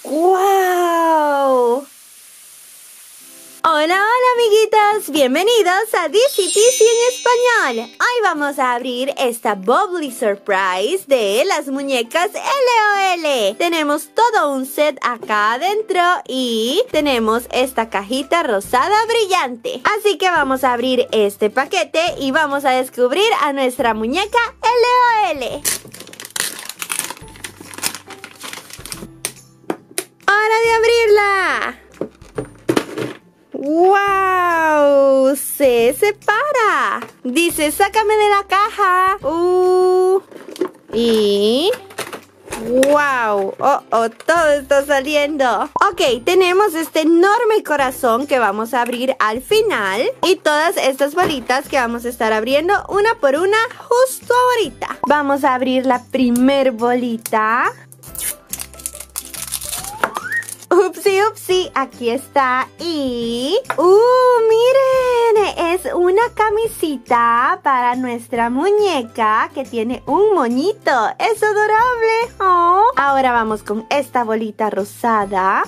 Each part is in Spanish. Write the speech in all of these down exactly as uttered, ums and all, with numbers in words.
¡Guau! Hola, hola amiguitas, bienvenidos a D C T C en español. Hoy vamos a abrir esta Bubbly Surprise de las muñecas L O L. Tenemos todo un set acá adentro y tenemos esta cajita rosada brillante. Así que vamos a abrir este paquete y vamos a descubrir a nuestra muñeca L O L. ¡Hora de abrirla! ¡Wow! Se separa. Dice, sácame de la caja. Uh, y... ¡Wow! ¡Oh, oh! Todo está saliendo. Ok, tenemos este enorme corazón que vamos a abrir al final. Y todas estas bolitas que vamos a estar abriendo una por una justo ahorita. Vamos a abrir la primer bolita. Upsi, upsi, aquí está. Y... ¡Uh, miren! Es una camisita para nuestra muñeca que tiene un moñito. ¡Es adorable! Oh. Ahora vamos con esta bolita rosada.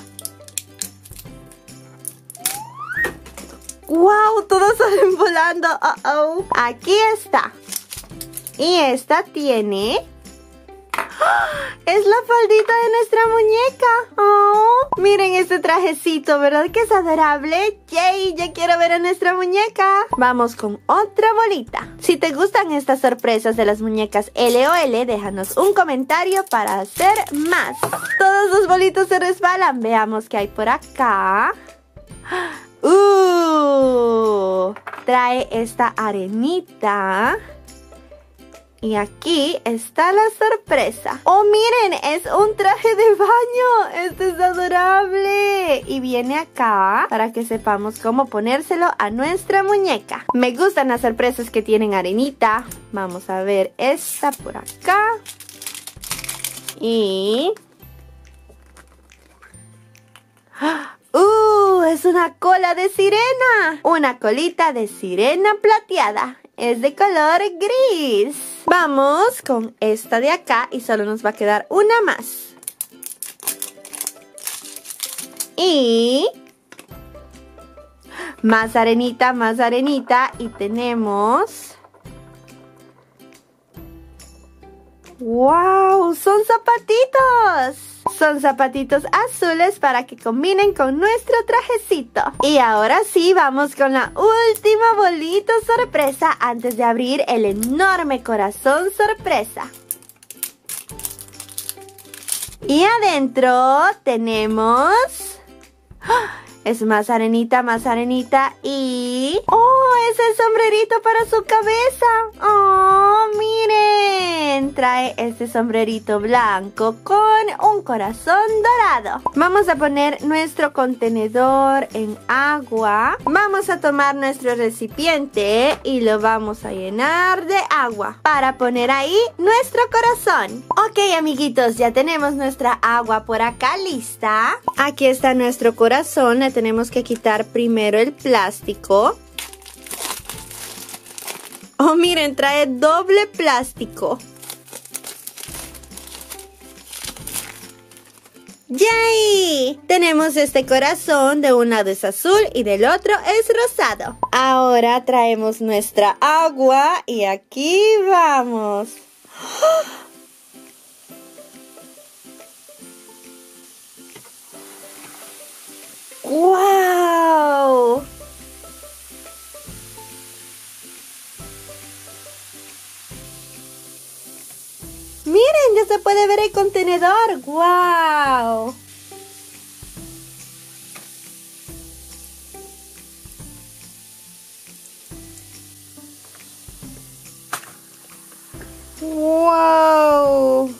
¡Wow! Todos salen volando. Uh -oh. Aquí está. Y esta tiene... ¡Es la faldita de nuestra muñeca! ¡Oh! Miren este trajecito, ¿verdad que es adorable? ¡Yay! Ya quiero ver a nuestra muñeca. Vamos con otra bolita. Si te gustan estas sorpresas de las muñecas L O L, déjanos un comentario para hacer más. Todos los bolitos se resbalan. Veamos qué hay por acá. ¡Uh! Trae esta arenita. Y aquí está la sorpresa. ¡Oh, miren! Es un traje de baño. ¡Este es adorable! Y viene acá para que sepamos cómo ponérselo a nuestra muñeca. Me gustan las sorpresas que tienen arenita. Vamos a ver esta por acá. Y... ¡Uh! Es una cola de sirena. Una colita de sirena plateada. Es de color gris. Vamos con esta de acá y solo nos va a quedar una más. Y... más arenita, más arenita. Y tenemos... ¡Wow! ¡Son zapatitos! Son zapatitos azules para que combinen con nuestro trajecito. Y ahora sí, vamos con la última bolita sorpresa antes de abrir el enorme corazón sorpresa. Y adentro tenemos... ¡oh! Es más arenita, más arenita y... ¡oh! Es el sombrerito para su cabeza. ¡Oh! ¡Miren! Trae este sombrerito blanco con un corazón dorado. Vamos a poner nuestro contenedor en agua. Vamos a tomar nuestro recipiente y lo vamos a llenar de agua para poner ahí nuestro corazón. Ok, amiguitos, ya tenemos nuestra agua por acá lista. Aquí está nuestro corazón. Le tenemos que quitar primero el plástico. Oh, miren, trae doble plástico. ¡Yay! Tenemos este corazón, de un lado es azul y del otro es rosado. Ahora traemos nuestra agua y aquí vamos. ¡Wow! Miren, ya se puede ver el contenedor. ¡Wow! ¡Wow!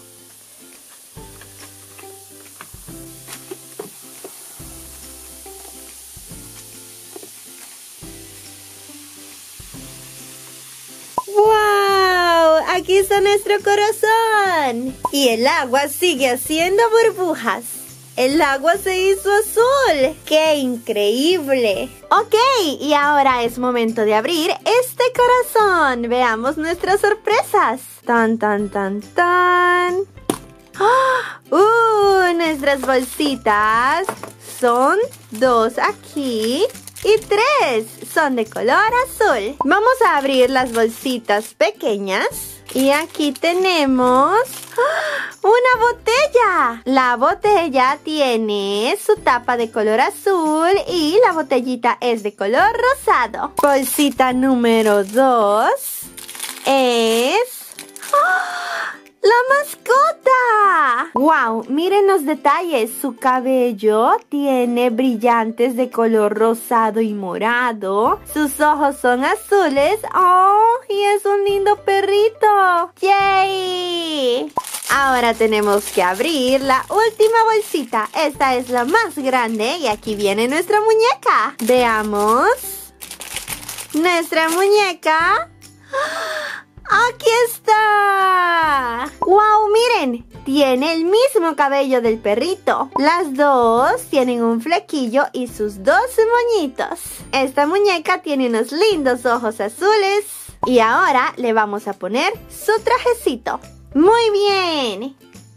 Aquí está nuestro corazón. Y el agua sigue haciendo burbujas. El agua se hizo azul. ¡Qué increíble! Ok, y ahora es momento de abrir este corazón. Veamos nuestras sorpresas. Tan, tan, tan, tan. ¡Oh! ¡Uh! Nuestra nuestras bolsitas son dos aquí y tres son de color azul. Vamos a abrir las bolsitas pequeñas. Y aquí tenemos ¡ah! ¡Una botella! La botella tiene su tapa de color azul y la botellita es de color rosado. Bolsita número dos es ¡ah! ¡La mascota! ¡Wow! Miren los detalles. Su cabello tiene brillantes de color rosado y morado. Sus ojos son azules. ¡Oh! Y es un lindo perrito. ¡Yay! Ahora tenemos que abrir la última bolsita. Esta es la más grande y aquí viene nuestra muñeca. Veamos. Nuestra muñeca. ¡Aquí está! ¡Wow! Miren, tiene el mismo cabello del perrito. Las dos tienen un flequillo y sus dos moñitos. Esta muñeca tiene unos lindos ojos azules. Y ahora le vamos a poner su trajecito. ¡Muy bien!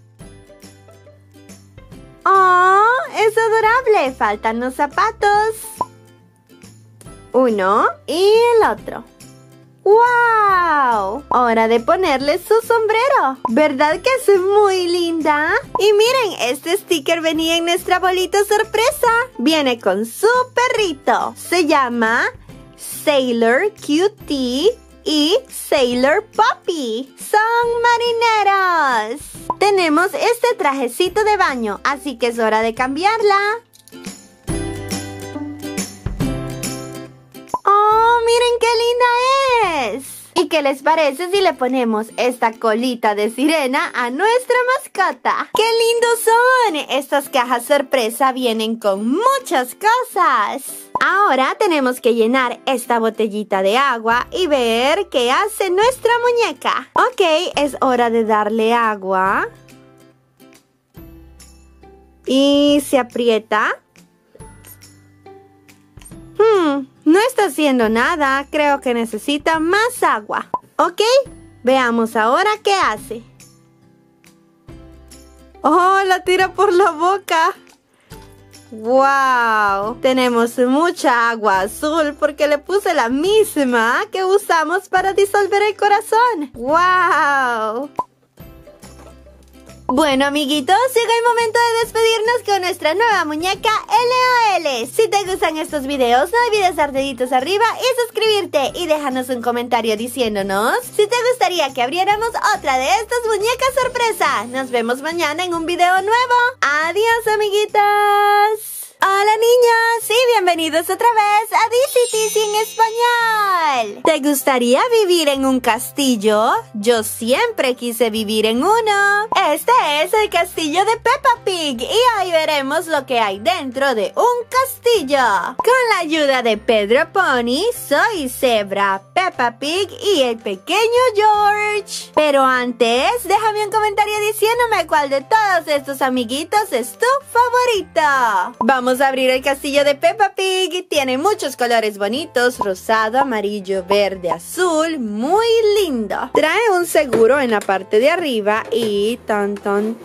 ¡Oh! ¡Es adorable! Faltan los zapatos. Uno y el otro. ¡Wow! Hora de ponerle su sombrero. ¿Verdad que es muy linda? Y miren, este sticker venía en nuestra bolita sorpresa. Viene con su perrito. Se llama Sailor Cutie y Sailor Puppy. Son marineros. Tenemos este trajecito de baño, así que es hora de cambiarla. ¡Oh, miren qué linda es! ¿Y qué les parece si le ponemos esta colita de sirena a nuestra mascota? ¡Qué lindos son! Estas cajas sorpresa vienen con muchas cosas. Ahora tenemos que llenar esta botellita de agua y ver qué hace nuestra muñeca. Ok, es hora de darle agua. Y se aprieta. Hmm, no está haciendo nada. Creo que necesita más agua. Ok, veamos ahora qué hace. ¡Oh, la tira por la boca! ¡Wow! Tenemos mucha agua azul porque le puse la misma que usamos para disolver el corazón. ¡Wow! Bueno, amiguitos, llega el momento de despedirnos con nuestra nueva muñeca L O L. Si te gustan estos videos, no olvides dar deditos arriba y suscribirte. Y déjanos un comentario diciéndonos si te gustaría que abriéramos otra de estas muñecas sorpresa. Nos vemos mañana en un video nuevo. ¡Adiós, amiguitos! Hola niños y bienvenidos otra vez a DCTC en español. ¿Te gustaría vivir en un castillo? Yo siempre quise vivir en uno. Este es el castillo de Peppa Pig y hoy veremos lo que hay dentro de un castillo. Con la ayuda de Pedro Pony, Soy Zebra, Peppa Pig y el pequeño George. Pero antes, déjame un comentario diciéndome cuál de todos estos amiguitos es tu favorito. Vamos a abrir el castillo de Peppa Pig. Tiene muchos colores bonitos: rosado, amarillo, verde, azul. Muy lindo. Trae un seguro en la parte de arriba y tan tan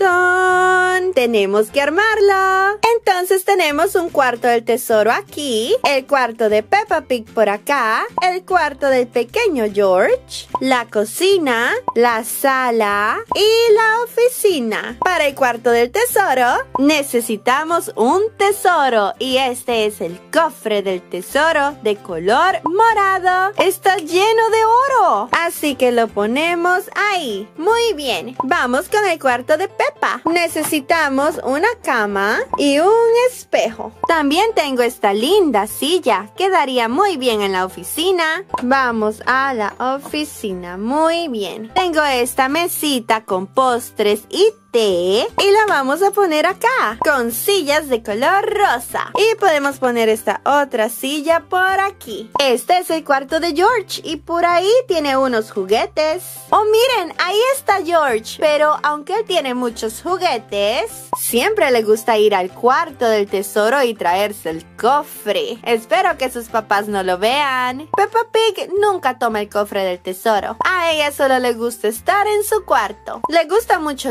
tan tenemos que armarlo. Entonces tenemos un cuarto del tesoro aquí, el cuarto de Peppa Pig por acá, el cuarto del pequeño George, la cocina, la sala y la oficina. Para el cuarto del tesoro necesitamos un tesoro y este es el cofre del tesoro de color morado. Está lleno de oro, así que lo ponemos ahí. Muy bien, vamos con el cuarto de Peppa. Necesitamos una cama y un espejo. También tengo esta linda silla, quedaría muy bien en la oficina. Vamos a la oficina, muy bien. Tengo esta mesita con postres y té y la vamos a poner acá con sillas de color rosa y podemos poner esta otra silla por aquí. Este es el cuarto de George y por ahí tiene unos juguetes. Oh, miren, ahí está George, pero aunque él tiene muchos juguetes, siempre le gusta ir al cuarto del tesoro y traerse el cofre. Espero que sus papás no lo vean. Peppa Pig nunca toma el cofre del tesoro. A ella solo le gusta estar en su cuarto. Le gusta mucho dormir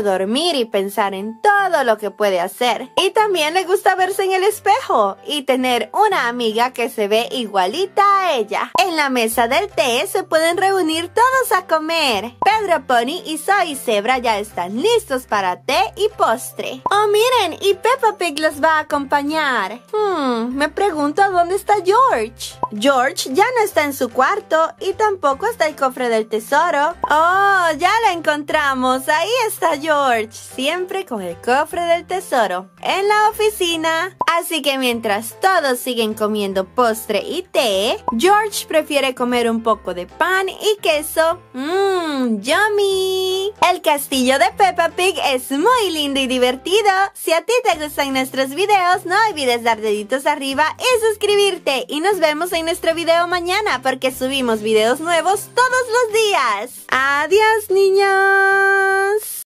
dormir y pensar en todo lo que puede hacer. Y también le gusta verse en el espejo y tener una amiga que se ve igualita a ella. En la mesa del té se pueden reunir todos a comer. Pedro Pony y Zoe Zebra ya están listos para té y postre. Oh, miren, y Peppa Pig los va a acompañar. Hmm, me pregunto dónde está George. George ya no está en su cuarto y tampoco está el cofre del tesoro. Oh, ya la encontramos. Ahí está George, siempre con el cofre del tesoro en la oficina. Así que mientras todos siguen comiendo postre y té, George prefiere comer un poco de pan y queso. Mmm, yummy. El castillo de Peppa Pig es muy lindo y divertido. Si a ti te gustan nuestros videos, no olvides dar deditos arriba y suscribirte. Y nos vemos en nuestro video mañana porque subimos videos nuevos todos los días. Adiós, niños.